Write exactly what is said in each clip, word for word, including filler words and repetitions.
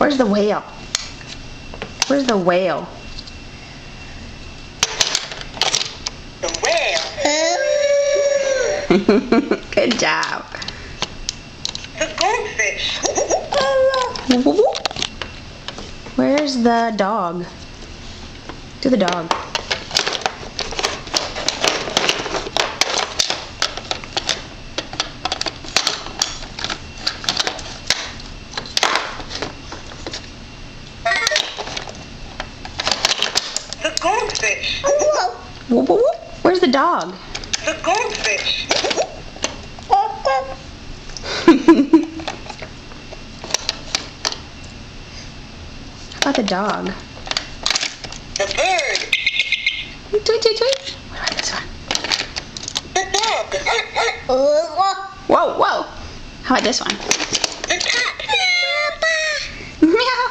Where's the whale? Where's the whale? The whale. Good job. The goldfish. Where's the dog? Do the dog. The goldfish. Where's the dog? The goldfish. How about the dog? The bird. Tweet, tweet, tweet. What about this one? The dog. Whoa, whoa. How about this one? The cat. Meow.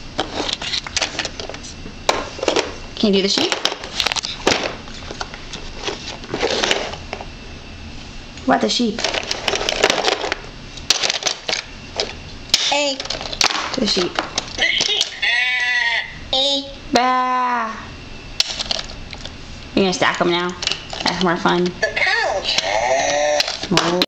Can you do the sheep? What about the sheep? Hey. To the sheep. The sheep. Hey. Bah. You're gonna stack them now? That's more fun. The cow. Oh.